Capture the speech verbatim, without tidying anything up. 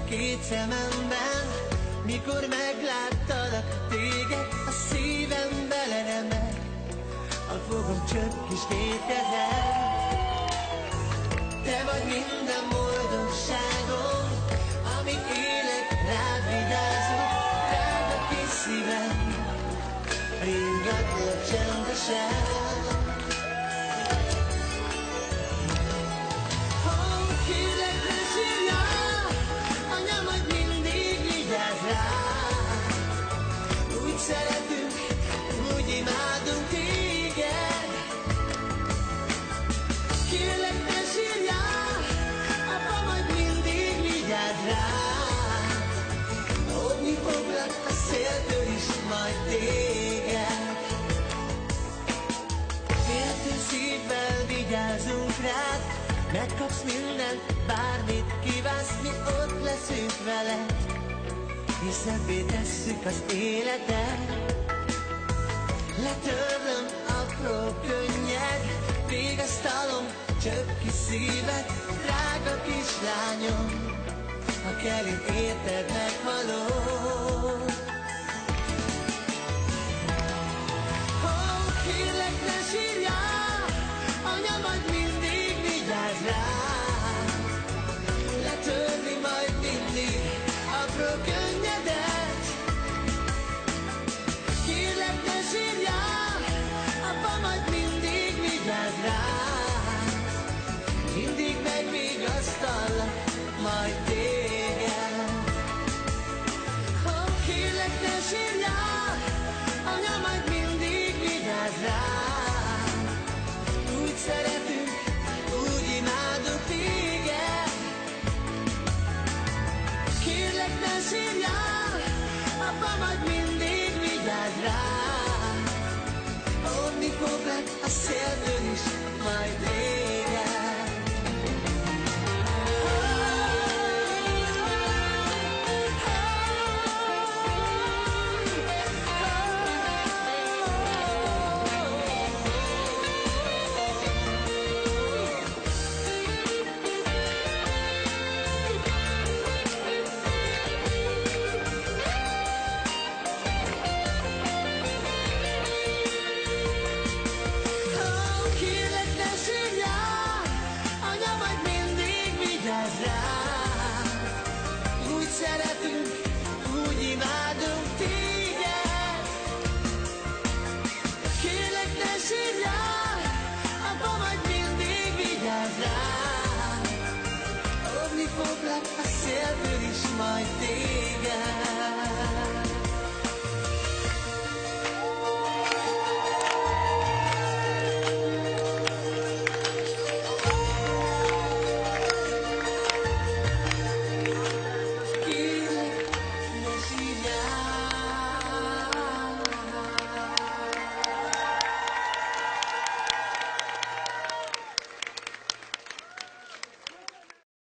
két szememben. Mikor megláttalak téged, a szívem beleremeg, a fogom csöpp kis két kezem. Te vagy minden boldogságom, amit élek, rád vigyázok, drága kis szívem, ringatlak csendesen. Vigyázzunk rád, megkapsz mindent, bármit kívánsz, mi ott leszünk veled, és szebbé tesszük az életet. Letörlöm apró könnyed, végeztalom csöpp kis szíved, drága kislányom, ha kell, én érted meghalok. Mindig megvigasztallak majd téged. Oh, kérlek, ne sírjál, anya majd mindig vigyáz rám. Úgy szeretünk, úgy imádunk téged. Kérlek, ne sírjál, apa majd mindig vigyáz rám. Óvni foglak a széltől is majd téged. Úgy szeretünk,